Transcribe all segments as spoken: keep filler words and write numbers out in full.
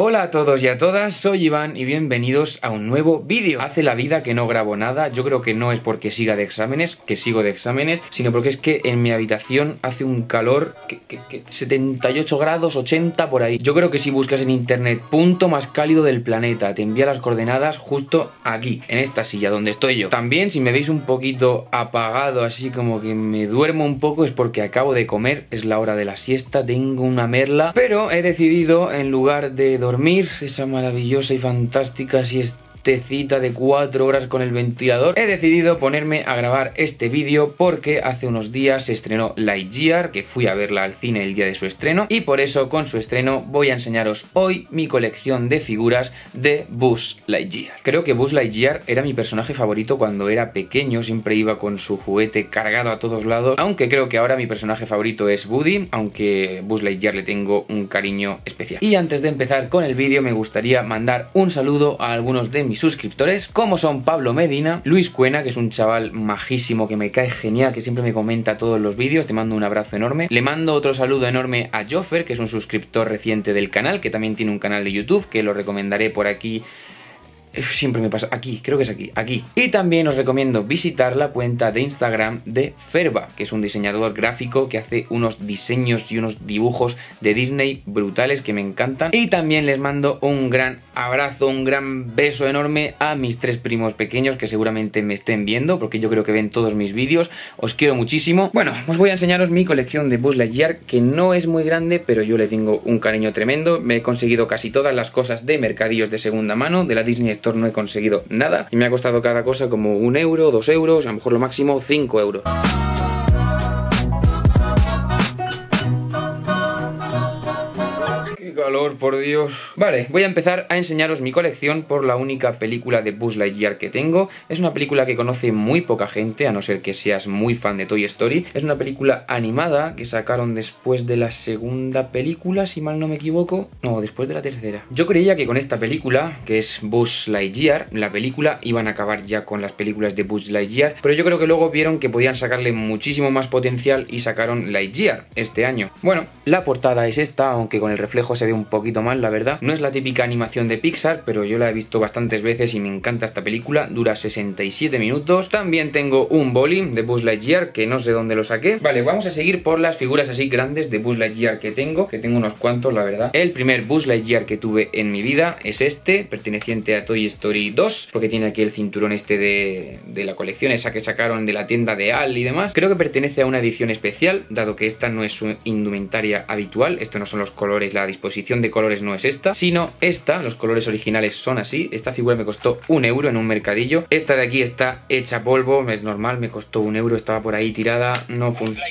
Hola a todos y a todas, soy Iván y bienvenidos a un nuevo vídeo. Hace la vida que no grabo nada, yo creo que no es porque siga de exámenes, que sigo de exámenes, sino porque es que en mi habitación hace un calor que, que, que setenta y ocho grados, ochenta por ahí. Yo creo que si buscas en internet punto más cálido del planeta, te envía las coordenadas justo aquí, en esta silla donde estoy yo. También si me veis un poquito apagado, así como que me duermo un poco, es porque acabo de comer, es la hora de la siesta, tengo una merla, pero he decidido en lugar de dormir esa maravillosa y fantástica siestecita de cuatro horas con el ventilador, he decidido ponerme a grabar este vídeo porque hace unos días se estrenó Lightyear, que fui a verla al cine el día de su estreno, y por eso con su estreno voy a enseñaros hoy mi colección de figuras de Buzz Lightyear. Creo que Buzz Lightyear era mi personaje favorito cuando era pequeño, siempre iba con su juguete cargado a todos lados, aunque creo que ahora mi personaje favorito es Woody, aunque Buzz Lightyear le tengo un cariño especial. Y antes de empezar con el vídeo me gustaría mandar un saludo a algunos de mis suscriptores, como son Pablo Medina, Luis Cuena, que es un chaval majísimo que me cae genial, que siempre me comenta todos los vídeos, te mando un abrazo enorme. Le mando otro saludo enorme a Joffer, que es un suscriptor reciente del canal, que también tiene un canal de YouTube, que lo recomendaré por aquí. Siempre me pasa, aquí, creo que es aquí, aquí. Y también os recomiendo visitar la cuenta de Instagram de Ferba, que es un diseñador gráfico que hace unos diseños y unos dibujos de Disney brutales que me encantan. Y también les mando un gran abrazo, un gran beso enorme a mis tres primos pequeños que seguramente me estén viendo, porque yo creo que ven todos mis vídeos. Os quiero muchísimo. Bueno, os voy a enseñaros mi colección de Buzz Lightyear, que no es muy grande, pero yo le tengo un cariño tremendo. Me he conseguido casi todas las cosas de mercadillos de segunda mano, de la Disney no he conseguido nada y me ha costado cada cosa como un euro, dos euros, a lo mejor lo máximo cinco euros. ¡Qué calor, por Dios! Vale, voy a empezar a enseñaros mi colección por la única película de Buzz Lightyear que tengo. Es una película que conoce muy poca gente, a no ser que seas muy fan de Toy Story. Es una película animada que sacaron después de la segunda película, si mal no me equivoco. No, después de la tercera. Yo creía que con esta película, que es Buzz Lightyear, la película iban a acabar ya con las películas de Buzz Lightyear, pero yo creo que luego vieron que podían sacarle muchísimo más potencial y sacaron Lightyear este año. Bueno, la portada es esta, aunque con el reflejo se ve un poquito mal, la verdad. No es la típica animación de Pixar, pero yo la he visto bastantes veces y me encanta esta película. Dura sesenta y siete minutos. También tengo un boli de Buzz Lightyear, que no sé dónde lo saqué. Vale, vamos a seguir por las figuras así grandes de Buzz Lightyear que tengo, que tengo unos cuantos, la verdad. El primer Buzz Lightyear que tuve en mi vida es este, perteneciente a Toy Story dos, porque tiene aquí el cinturón este de, de la colección, esa que sacaron de la tienda de Al y demás. Creo que pertenece a una edición especial, dado que esta no es su indumentaria habitual. Estos no son los colores, la disposición de colores no es esta, sino esta, los colores originales son así. Esta figura me costó un euro en un mercadillo. Esta de aquí está hecha polvo, es normal, me costó un euro, estaba por ahí tirada, no funciona.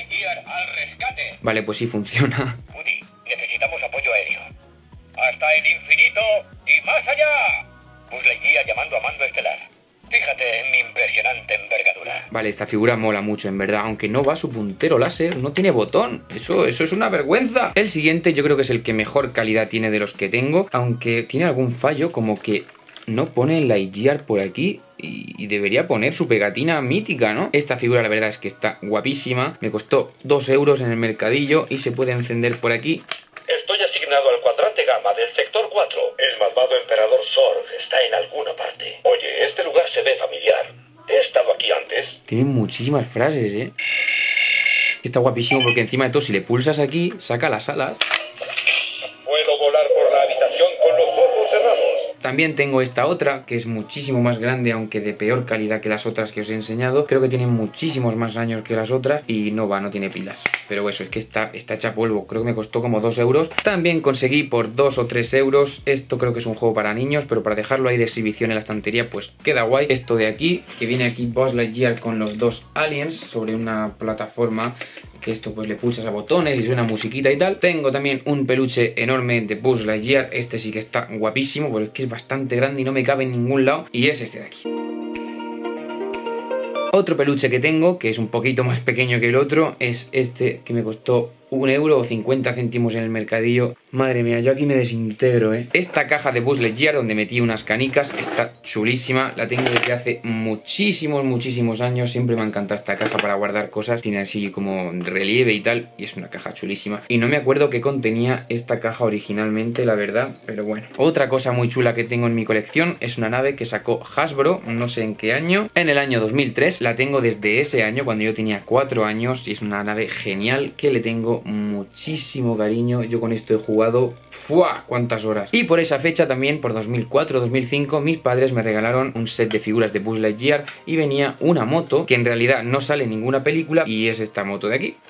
Vale, pues sí funciona. Woody, necesitamos apoyo aéreo. Hasta el infinito y más allá. Buzz Lightyear llamando a mando estelar. Fíjate en mi impresionante envergadura. Vale, esta figura mola mucho, en verdad. Aunque no va su puntero láser, no tiene botón. Eso, eso es una vergüenza. El siguiente yo creo que es el que mejor calidad tiene de los que tengo, aunque tiene algún fallo, como que no pone Lightyear por aquí y, y debería poner su pegatina mítica, ¿no? Esta figura la verdad es que está guapísima. Me costó dos euros en el mercadillo y se puede encender por aquí. Estoy asignado al cuadrante gamma del sector cuatro. El malvado emperador Zorg está en alguna parte. Oye, este lugar se ve familiar. ¿He estado aquí antes? Tiene muchísimas frases, ¿eh? Está guapísimo porque encima de todo, si le pulsas aquí, saca las alas. Puedo volar por la habitación con los ojos cerrados. También tengo esta otra, que es muchísimo más grande, aunque de peor calidad que las otras que os he enseñado. Creo que tiene muchísimos más años que las otras y no va, no tiene pilas. Pero eso, es que está, está hecha polvo. Creo que me costó como dos euros. También conseguí por dos o tres euros. Esto creo que es un juego para niños, pero para dejarlo ahí de exhibición en la estantería, pues queda guay. Esto de aquí, que viene aquí Buzz Lightyear con los dos aliens sobre una plataforma, que esto pues le pulsas a botones y suena musiquita y tal. Tengo también un peluche enorme de Buzz Lightyear. Este sí que está guapísimo, porque es que es bastante grande y no me cabe en ningún lado. Y es este de aquí. Otro peluche que tengo, que es un poquito más pequeño que el otro, es este que me costó un euro o cincuenta céntimos en el mercadillo. Madre mía, yo aquí me desintegro, ¿eh? Esta caja de Buzz Lightyear donde metí unas canicas está chulísima. La tengo desde hace muchísimos, muchísimos años. Siempre me ha encantado esta caja para guardar cosas. Tiene así como relieve y tal. Y es una caja chulísima. Y no me acuerdo qué contenía esta caja originalmente, la verdad. Pero bueno. Otra cosa muy chula que tengo en mi colección es una nave que sacó Hasbro, no sé en qué año. En el año dos mil tres. La tengo desde ese año, cuando yo tenía cuatro años. Y es una nave genial que le tengo muchísimo cariño. Yo con esto he jugado ¡fua! ¿Cuántas horas? Y por esa fecha también, por dos mil cuatro dos mil cinco, mis padres me regalaron un set de figuras de Buzz Lightyear y venía una moto que en realidad no sale en ninguna película y es esta moto de aquí.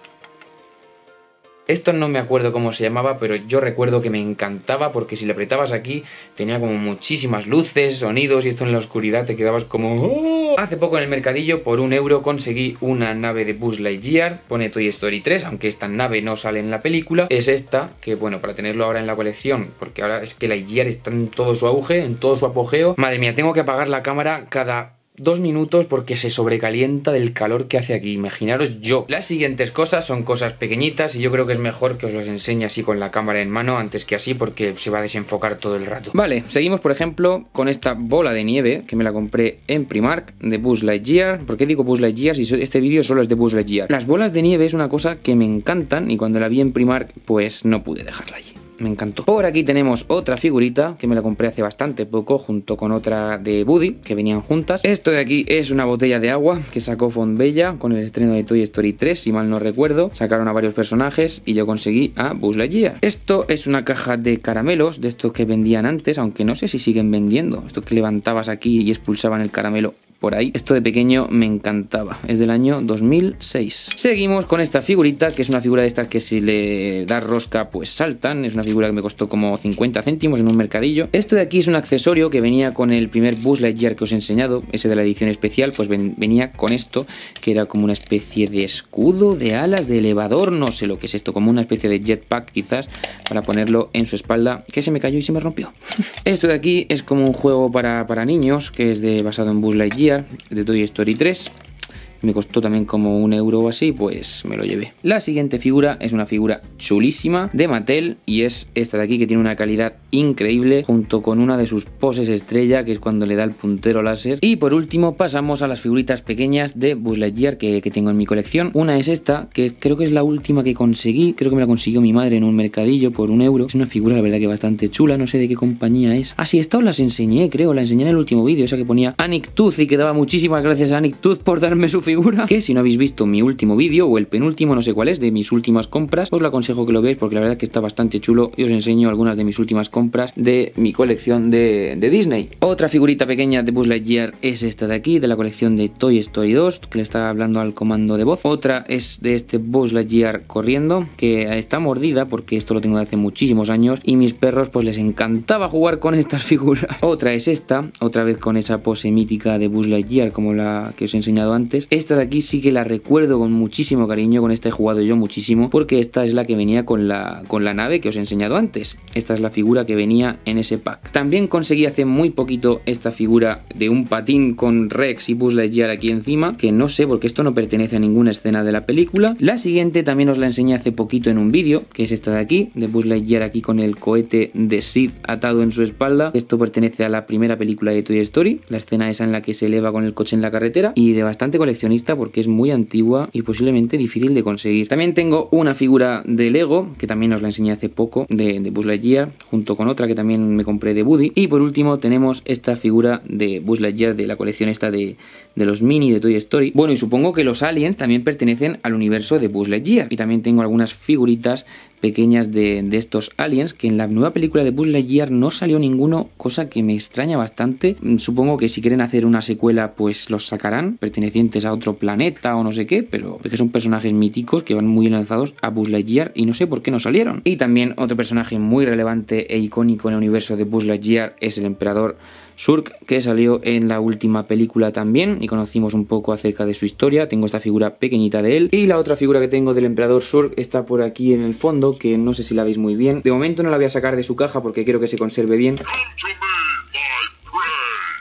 Esto no me acuerdo cómo se llamaba, pero yo recuerdo que me encantaba porque si le apretabas aquí tenía como muchísimas luces, sonidos y esto en la oscuridad te quedabas como... ¡oh! Hace poco en el mercadillo por un euro conseguí una nave de Buzz Lightyear, pone Toy Story tres, aunque esta nave no sale en la película. Es esta, que bueno, para tenerlo ahora en la colección, porque ahora es que Lightyear está en todo su auge, en todo su apogeo. Madre mía, tengo que apagar la cámara cada... dos minutos porque se sobrecalienta del calor que hace aquí, imaginaros yo. Las siguientes cosas son cosas pequeñitas y yo creo que es mejor que os las enseñe así con la cámara en mano antes que así porque se va a desenfocar todo el rato. Vale, seguimos por ejemplo con esta bola de nieve que me la compré en Primark de Buzz Lightyear. ¿Por qué digo Buzz Lightyear si este vídeo solo es de Buzz Lightyear? Las bolas de nieve es una cosa que me encantan y cuando la vi en Primark pues no pude dejarla allí. Me encantó. Por aquí tenemos otra figurita que me la compré hace bastante poco junto con otra de Woody que venían juntas. Esto de aquí es una botella de agua que sacó Fontbella con el estreno de Toy Story tres, si mal no recuerdo. Sacaron a varios personajes y yo conseguí a Buzz Lightyear. Esto es una caja de caramelos de estos que vendían antes, aunque no sé si siguen vendiendo. Esto que levantabas aquí y expulsaban el caramelo por ahí. Esto de pequeño me encantaba. Es del año dos mil seis. Seguimos con esta figurita, que es una figura de estas que si le das rosca pues saltan. Es una figura que me costó como cincuenta céntimos en un mercadillo. Esto de aquí es un accesorio que venía con el primer Buzz Lightyear que os he enseñado, ese de la edición especial, pues ven, venía con esto, que era como una especie de escudo, de alas, de elevador, no sé lo que es esto, como una especie de jetpack quizás, para ponerlo en su espalda, que se me cayó y se me rompió. Esto de aquí es como un juego para, para niños, que es de basado en Buzz Lightyear de Toy Story tres. Me costó también como un euro o así, pues me lo llevé. La siguiente figura es una figura chulísima de Mattel y es esta de aquí que tiene una calidad increíble junto con una de sus poses estrella, que es cuando le da el puntero láser. Y por último pasamos a las figuritas pequeñas de Buzz Lightyear que, que tengo en mi colección. Una es esta, que creo que es la última que conseguí, creo que me la consiguió mi madre en un mercadillo por un euro. Es una figura la verdad que bastante chula, no sé de qué compañía es. Ah sí, esta os las enseñé, creo, la enseñé en el último vídeo, esa que ponía Anic Tooth y que daba muchísimas gracias a Anic Tooth por darme su figura. Que si no habéis visto mi último vídeo o el penúltimo, no sé cuál es, de mis últimas compras, os lo aconsejo que lo veáis porque la verdad que está bastante chulo y os enseño algunas de mis últimas compras de mi colección de, de Disney. Otra figurita pequeña de Buzz Lightyear es esta de aquí, de la colección de Toy Story dos, que le está hablando al comando de voz. Otra es de este Buzz Lightyear corriendo, que está mordida porque esto lo tengo de hace muchísimos años y mis perros pues les encantaba jugar con estas figuras. Otra es esta, otra vez con esa pose mítica de Buzz Lightyear como la que os he enseñado antes. Esta de aquí sí que la recuerdo con muchísimo cariño, con esta he jugado yo muchísimo porque esta es la que venía con la, con la nave que os he enseñado antes. Esta es la figura que venía en ese pack. También conseguí hace muy poquito esta figura de un patín con Rex y Buzz Lightyear aquí encima, que no sé porque esto no pertenece a ninguna escena de la película. La siguiente también os la enseñé hace poquito en un vídeo, que es esta de aquí, de Buzz Lightyear aquí con el cohete de Sid atado en su espalda. Esto pertenece a la primera película de Toy Story, la escena esa en la que se eleva con el coche en la carretera, y de bastante coleccionista porque es muy antigua y posiblemente difícil de conseguir. También tengo una figura de Lego, que también os la enseñé hace poco, de, de Buzz Lightyear, junto con otra que también me compré de Woody. Y por último tenemos esta figura de Buzz Lightyear de la colección esta de, de los mini de Toy Story. Bueno, y supongo que los aliens también pertenecen al universo de Buzz Lightyear. Y también tengo algunas figuritas pequeñas de, de estos aliens, que en la nueva película de Buzz Lightyear no salió ninguno, cosa que me extraña bastante. Supongo que si quieren hacer una secuela pues los sacarán, pertenecientes a otro planeta o no sé qué, pero es que son personajes míticos que van muy enlazados a Buzz Lightyear y no sé por qué no salieron. Y también otro personaje muy relevante e icónico en el universo de Buzz Lightyear es el emperador Shurk, que salió en la última película también y conocimos un poco acerca de su historia. Tengo esta figura pequeñita de él y la otra figura que tengo del emperador Shurk está por aquí en el fondo, que no sé si la veis muy bien. De momento no la voy a sacar de su caja porque quiero que se conserve bien.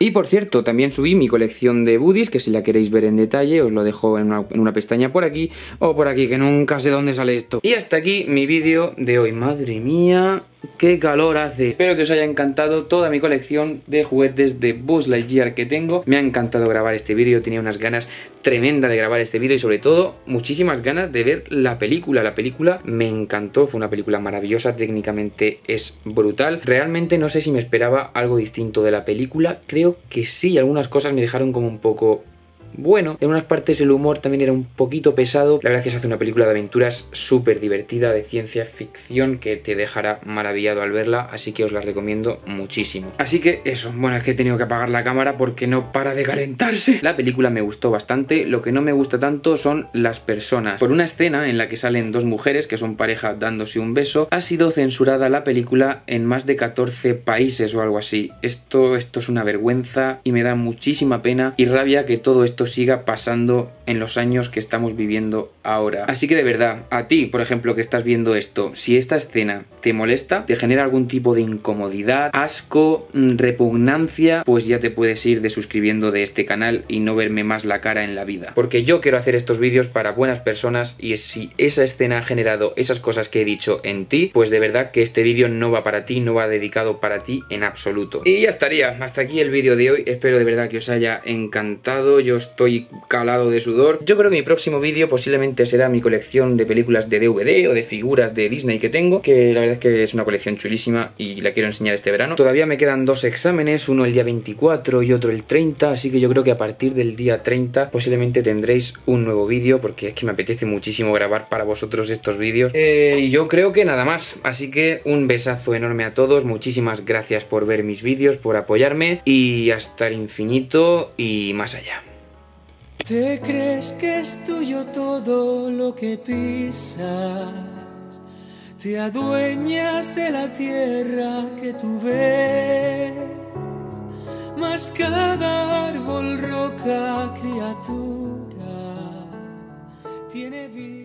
Y por cierto, también subí mi colección de buddies, que si la queréis ver en detalle os lo dejo en una, en una pestaña por aquí o por aquí, que nunca sé dónde sale esto. Y hasta aquí mi vídeo de hoy. Madre mía, qué calor hace. Espero que os haya encantado toda mi colección de juguetes de Buzz Lightyear que tengo. Me ha encantado grabar este vídeo, tenía unas ganas tremendas de grabar este vídeo y sobre todo muchísimas ganas de ver la película. La película me encantó, fue una película maravillosa, técnicamente es brutal. Realmente no sé si me esperaba algo distinto de la película, creo que sí, algunas cosas me dejaron como un poco... bueno, en unas partes el humor también era un poquito pesado. La verdad es que se hace una película de aventuras súper divertida, de ciencia ficción, que te dejará maravillado al verla, así que os la recomiendo muchísimo. Así que eso, bueno, es que he tenido que apagar la cámara porque no para de calentarse. La película me gustó bastante, lo que no me gusta tanto son las personas. Por una escena en la que salen dos mujeres que son pareja dándose un beso, ha sido censurada la película en más de catorce países o algo así. Esto, esto es una vergüenza y me da muchísima pena y rabia que todo esto siga pasando en los años que estamos viviendo ahora. Así que de verdad, a ti, por ejemplo, que estás viendo esto, si esta escena te molesta, te genera algún tipo de incomodidad, asco, repugnancia, pues ya te puedes ir desuscribiendo de este canal y no verme más la cara en la vida. Porque yo quiero hacer estos vídeos para buenas personas y si esa escena ha generado esas cosas que he dicho en ti, pues de verdad que este vídeo no va para ti, no va dedicado para ti en absoluto. Y ya estaría, hasta aquí el vídeo de hoy. Espero de verdad que os haya encantado. Yo estoy calado de sudor. Yo creo que mi próximo vídeo posiblemente será mi colección de películas de D V D o de figuras de Disney que tengo, que la verdad es que es una colección chulísima y la quiero enseñar este verano. Todavía me quedan dos exámenes, uno el día veinticuatro y otro el treinta, así que yo creo que a partir del día treinta posiblemente tendréis un nuevo vídeo, porque es que me apetece muchísimo grabar para vosotros estos vídeos. Eh, y yo creo que nada más, así que un besazo enorme a todos, muchísimas gracias por ver mis vídeos, por apoyarme y hasta el infinito y más allá. ¿Te crees que es tuyo todo lo que pisas? Te adueñas de la tierra que tú ves, mas cada árbol, roca, criatura tiene vida.